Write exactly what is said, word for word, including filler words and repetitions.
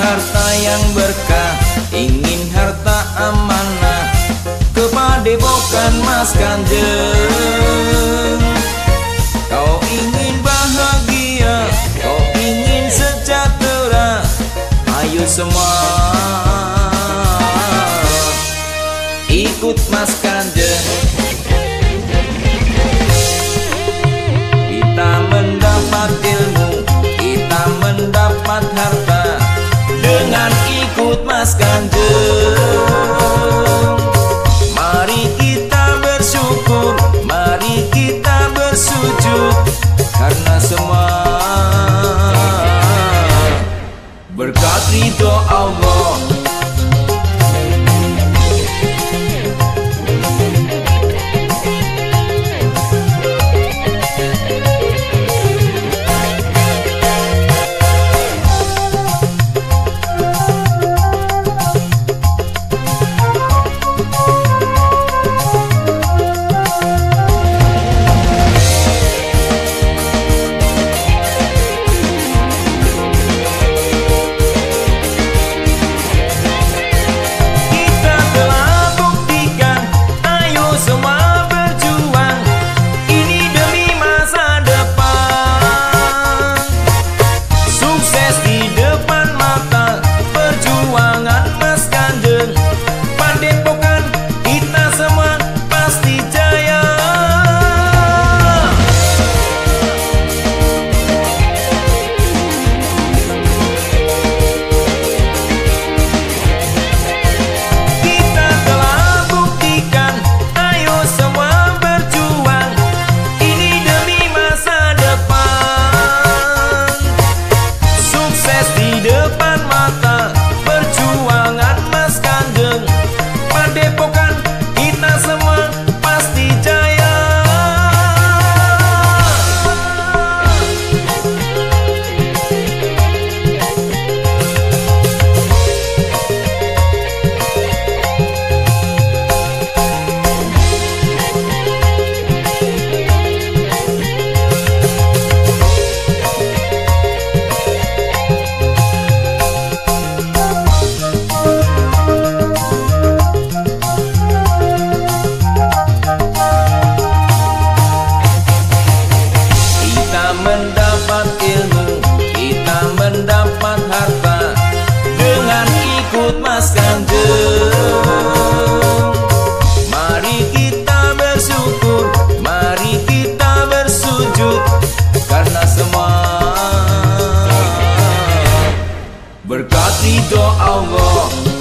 harta yang berkah, ingin harta amanah, kepadepokan Mas Kanjeng. Kau ingin bahagia, kau ingin sejahtera, ayo semua ikut Mas Kanjeng. Kita mendapat ilmu, kita mendapat harta, dengan ikut Mas Kanjeng. Mari kita bersyukur, mari kita bersujud, karena semua berkat ridho Allah. Mendapat ilmu, kita mendapat harta, dengan ikut Mas Kanjeng. Mari kita bersyukur, mari kita bersujud, karena semua berkat ridho Allah.